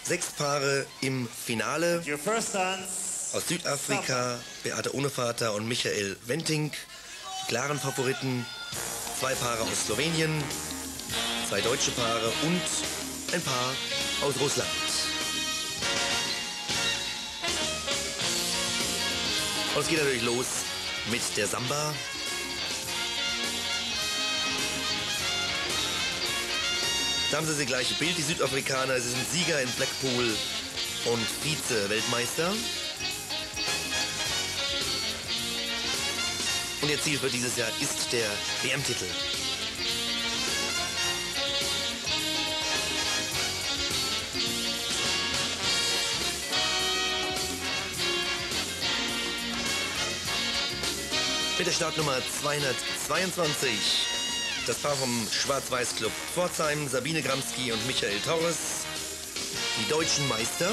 6 Paare im Finale. Your first dance. Aus Südafrika, Beate Ohnevater und Michael Wenting, die klaren Favoriten. 2 Paare aus Slowenien, 2 deutsche Paare und ein Paar aus Russland. Und es geht natürlich los mit der Samba. Da haben Sie das gleiche Bild, die Südafrikaner. Sie sind Sieger in Blackpool und Vize-Weltmeister. Und ihr Ziel für dieses Jahr ist der WM-Titel. Mit der Startnummer 222. Das Paar vom Schwarz-Weiß-Club Pforzheim, Sabine Gramski und Michael Torres. Die deutschen Meister.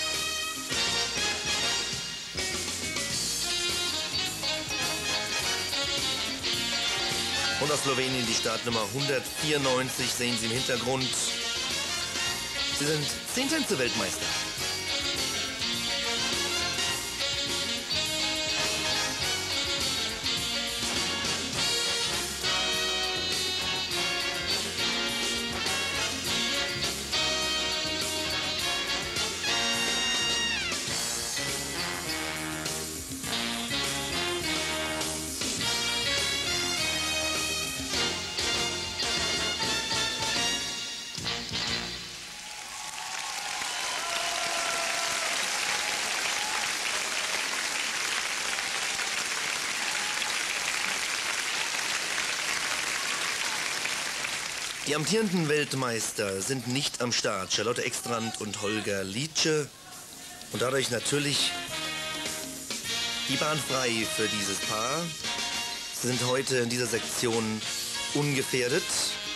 Und aus Slowenien die Startnummer 194 sehen Sie im Hintergrund. Sie sind 10 Tänze-Weltmeister. Die amtierenden Weltmeister sind nicht am Start. Charlotte Ekstrand und Holger Lietsche. Und dadurch natürlich die Bahn frei für dieses Paar. Sie sind heute in dieser Sektion ungefährdet.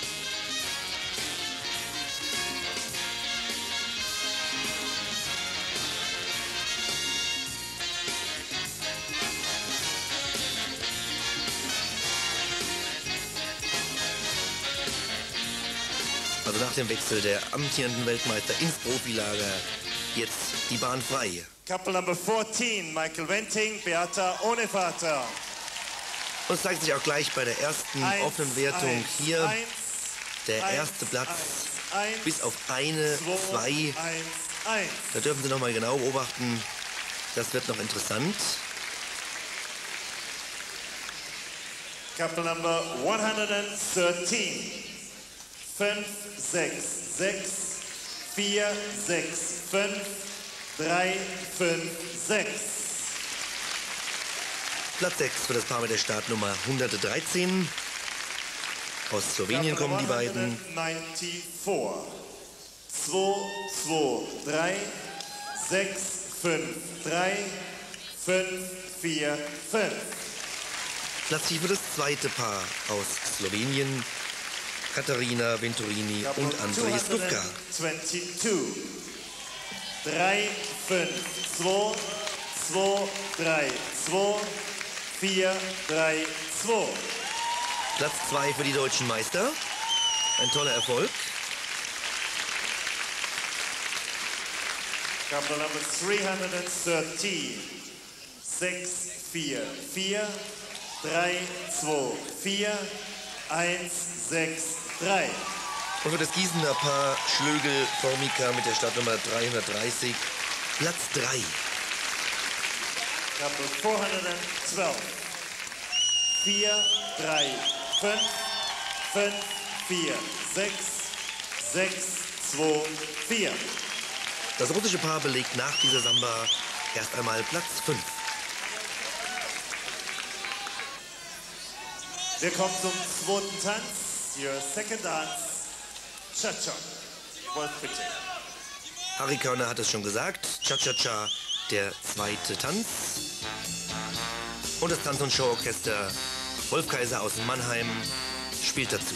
Also nach dem Wechsel der amtierenden Weltmeister ins Profilager jetzt die Bahn frei. Couple number 14, Michael Wenting, Beate Ohnevater. Und es zeigt sich auch gleich bei der ersten offenen Wertung hier. Der erste Platz bis auf 1, 2. Da dürfen Sie noch mal genau beobachten. Das wird noch interessant. Couple number 113. 5, 6, 6, 4, 6, 5, 3, 5, 6. Platz 6 für das Paar mit der Startnummer 113. Aus Slowenien kommen die beiden. 194. 2, 2, 3, 6, 5, 3, 5, 4, 5. Platz 4 für das zweite Paar aus Slowenien. Katharina Venturini und Andrei Stuvka. 22. 3, 5, 2, 2, 3, 2, 4, 3, 2. Platz 2 für die deutschen Meister. Ein toller Erfolg. Couple number 313. 6, 4, 4, 3, 2, 4, 1, 6, 3. Und für das Gießener Paar Schlögel-Formica mit der Startnummer 330, Platz 3. Couple 412. 4, 3, 5, 5, 4, 6, 6, 2, 4. Das russische Paar belegt nach dieser Samba erst einmal Platz 5. Wir kommen zum zweiten Tanz. Your second dance, Cha-Cha. Worth pitching. Harry Körner hat es schon gesagt. Cha-Cha-Cha, der zweite Tanz. Und das Tanz- und Showorchester Wolf Kaiser aus Mannheim spielt dazu.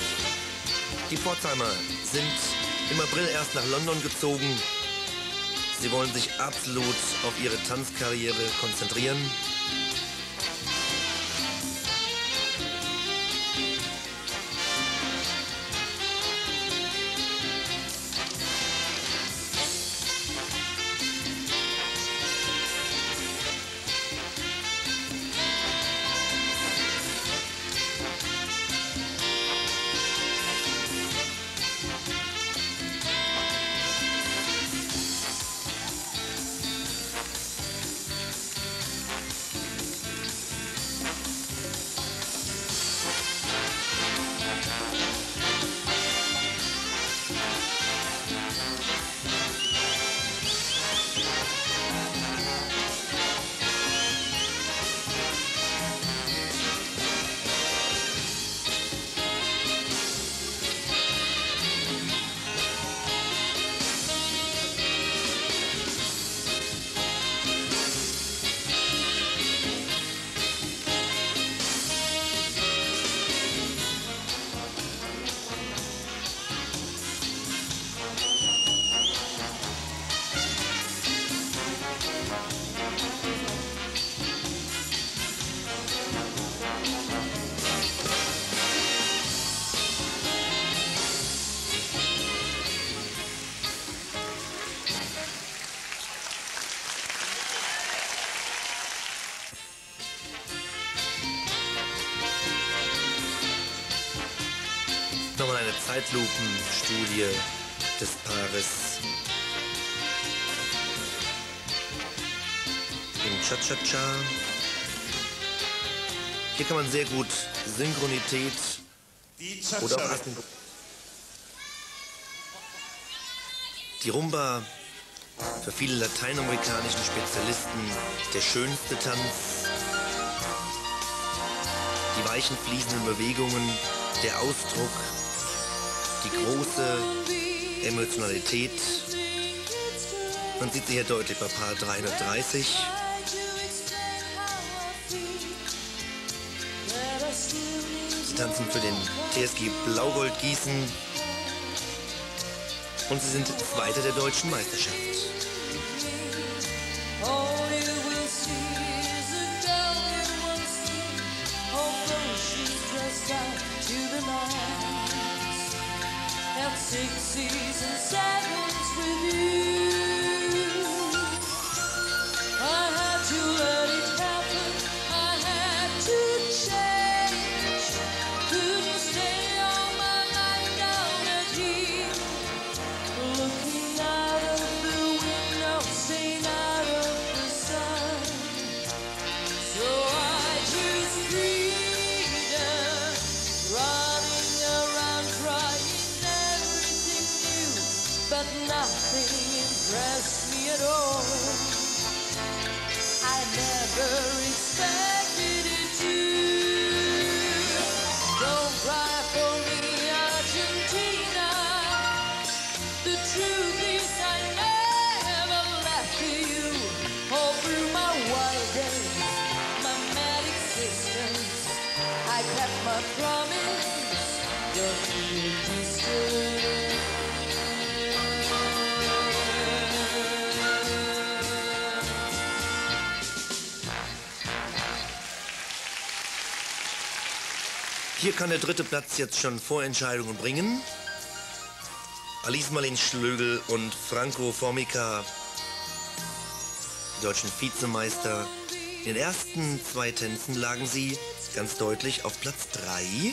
Die Pforzheimer sind im April erst nach London gezogen. Sie wollen sich absolut auf ihre Tanzkarriere konzentrieren. Nochmal eine Zeitlupenstudie des Paares im Cha-Cha-Cha. Hier kann man sehr gut Synchronität oder auch Asynchronität. Die Rumba, für viele lateinamerikanischen Spezialisten der schönste Tanz. Die weichen, fließenden Bewegungen, der Ausdruck, die große Emotionalität. Man sieht sie hier deutlich bei Paar 330. Sie tanzen für den TSG Blaugold Gießen und sie sind Zweiter der deutschen Meisterschaft. Six seasons, sevens with you. I had to let it happen. I had to change. Couldn't stay on my line down at here, looking out of the window, staying out of the sun. So I choose freedom, running around crying. But nothing impressed me at all. I never expected it to. Don't cry for me, Argentina. The truth is I never left you. All through my wild days, my mad existence, I kept my promise. Don't feel distant. Hier kann der dritte Platz jetzt schon Vorentscheidungen bringen. Alice Marleen Schlögl und Franco Formica, die deutschen Vizemeister. In den ersten zwei Tänzen lagen sie ganz deutlich auf Platz 3.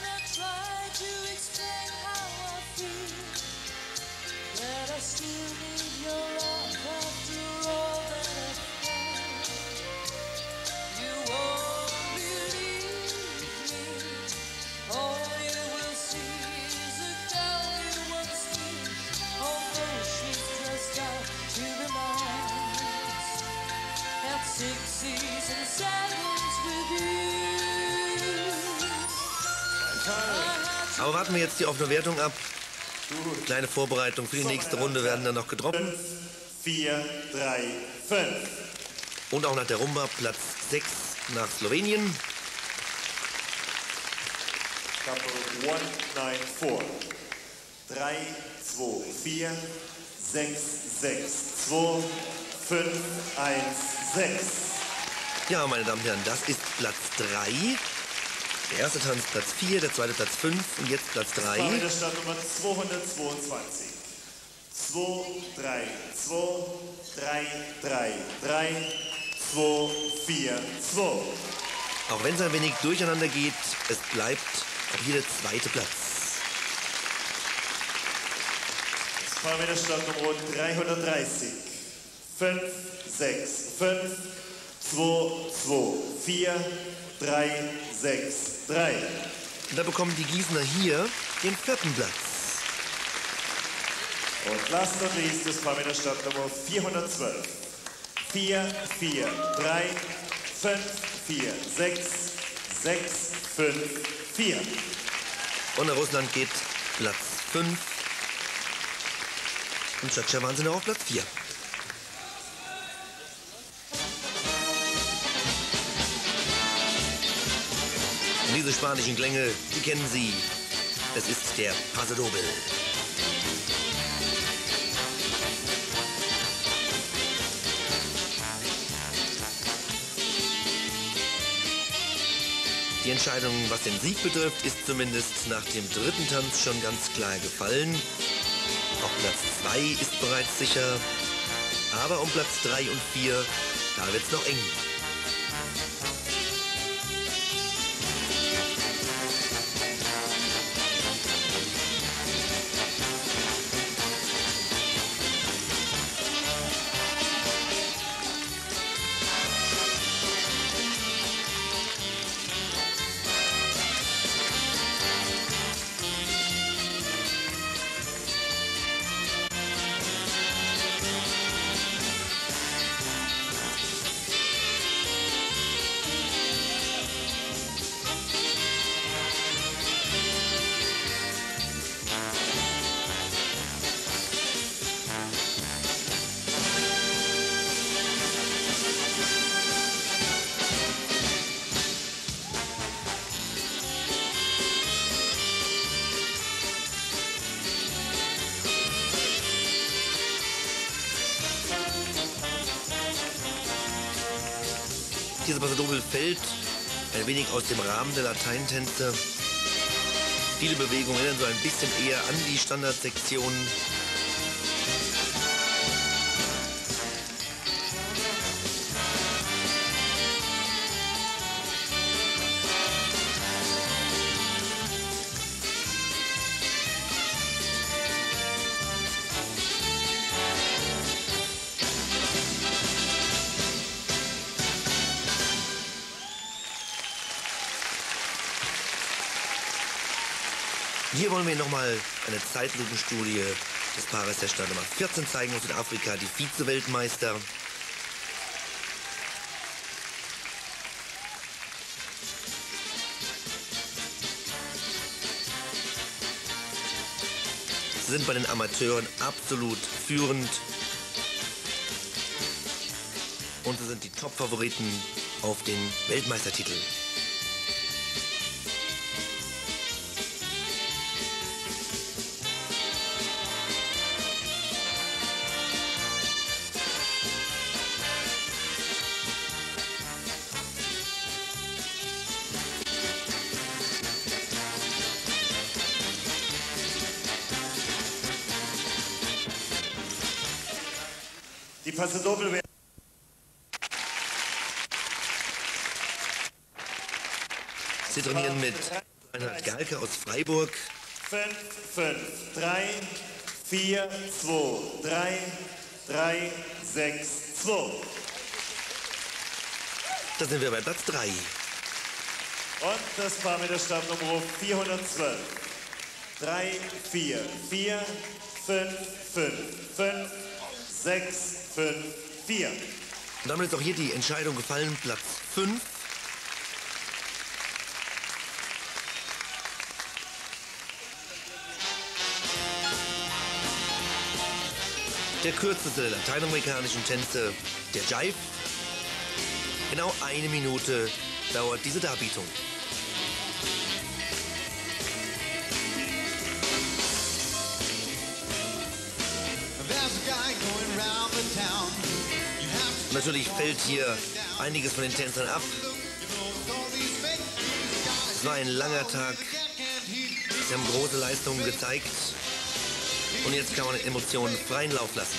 Aber warten wir jetzt die offene Wertung ab. Kleine Vorbereitung für die nächste Runde werden dann noch gedroppt. 5, 4, 3, 5. Und auch nach der Rumba Platz 6 nach Slowenien. Couple 194. 3, 2, 4, 6, 6, 2, 5, 1, 6. Ja, meine Damen und Herren, das ist Platz 3. Der erste Tanz Platz 4, der zweite Platz 5 und jetzt Platz 3. Das war der Startnummer 222. 2, 3, 2, 3, 3, 3, 2, 4, 2. Auch wenn es ein wenig durcheinander geht, es bleibt auch hier der zweite Platz. Das war der Startnummer 330. 5, 6, 5, 2, 2, 4, 3, 6, 3. Und da bekommen die Gießener hier den vierten Platz. Und last not least, das war der Startnummer 412. 4, 4, 3, 5, 4, 6, 6, 5, 4. Und nach Russland geht Platz 5. Und Cha-Cha waren sie noch auf Platz 4. Und diese spanischen Klänge, die kennen Sie. Es ist der Paso Doble. Die Entscheidung, was den Sieg betrifft, ist zumindest nach dem dritten Tanz schon ganz klar gefallen. Auch Platz 2 ist bereits sicher. Aber um Platz 3 und 4, da wird's noch eng. Diese Paso Doble fällt ein wenig aus dem Rahmen der Lateintänze. Viele Bewegungen erinnern so ein bisschen eher an die Standardsektionen. Hier wollen wir Ihnen nochmal eine Zeitlupenstudie des Paares der Startnummer 14 zeigen aus Südafrika, die Vize-Weltmeister. Sie sind bei den Amateuren absolut führend. Und sie sind die Top-Favoriten auf den Weltmeistertitel. Die Paso Doble werden Sie trainieren mit Reinhard Galke aus Freiburg. 5, 5, 3, 4, 2, 3, 3, 6, 2. Da sind wir bei Platz 3. Und das Paar mit der Startnummer 412. 3, 4, 4, 5, 5, 5, 6, 5, 4. Und damit ist auch hier die Entscheidung gefallen, Platz 5. Der kürzeste der lateinamerikanischen Tänze, der Jive. Genau 1 Minute dauert diese Darbietung. There's a Natürlich fällt hier einiges von den Tänzern ab. Es war ein langer Tag. Sie haben große Leistungen gezeigt. Und jetzt kann man den Emotionen freien Lauf lassen.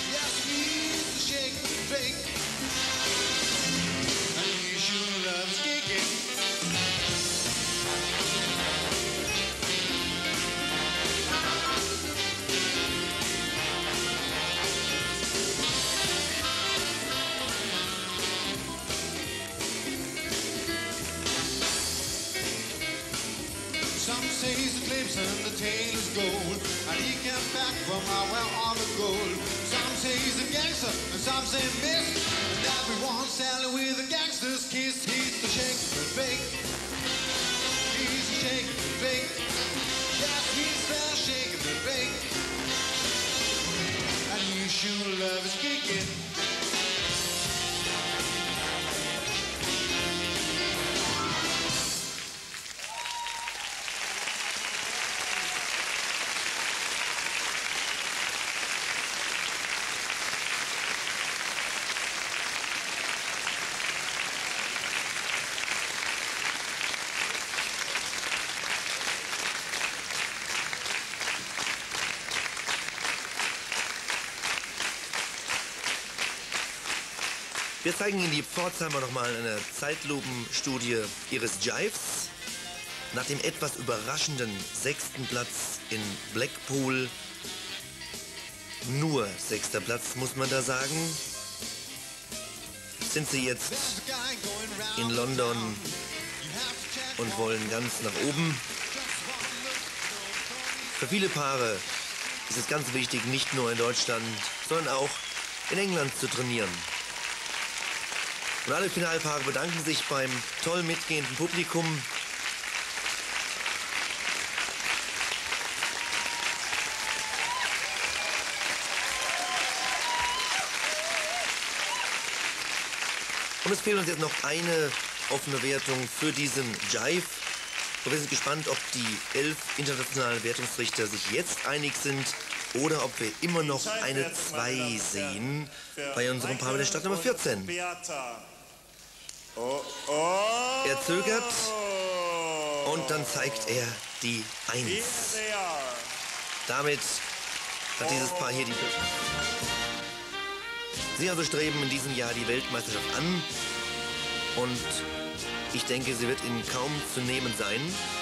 Some say he's eclipse and the tail is gold, and he came back from where all the gold. Some say he's a gangster, and some say miss, and everyone's selling with a gangster's kiss. He's the shake and bake. He's the shake and bake. Yes, he's the shake and bake. And you sure love his kicking. Wir zeigen Ihnen die Pforzheimer nochmal eine Zeitlupenstudie ihres Jives. Nach dem etwas überraschenden 6. Platz in Blackpool, nur 6. Platz muss man da sagen, sind sie jetzt in London und wollen ganz nach oben. Für viele Paare ist es ganz wichtig, nicht nur in Deutschland, sondern auch in England zu trainieren. Und alle Finalpaare bedanken sich beim toll mitgehenden Publikum. Und es fehlt uns jetzt noch eine offene Wertung für diesen Jive. Und wir sind gespannt, ob die 11 internationalen Wertungsrichter sich jetzt einig sind oder ob wir immer noch eine 2 sehen bei unserem Paar mit der Startnummer 14. Er zögert und dann zeigt er die 1. Damit hat dieses Paar hier die... Sie also streben in diesem Jahr die Weltmeisterschaft an und ich denke, sie wird ihnen kaum zu nehmen sein.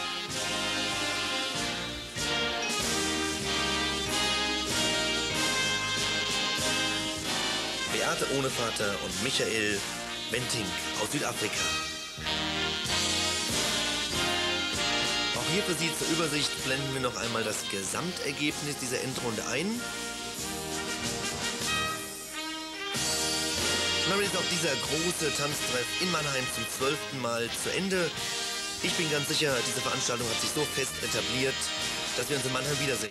Beate Ohnevater und Michael Wenting aus Südafrika. Auch hier für Sie zur Übersicht blenden wir noch einmal das Gesamtergebnis dieser Endrunde ein. Und damit ist auch dieser große Tanztreff in Mannheim zum 12. Mal zu Ende. Ich bin ganz sicher, diese Veranstaltung hat sich so fest etabliert, dass wir uns in Mannheim wiedersehen.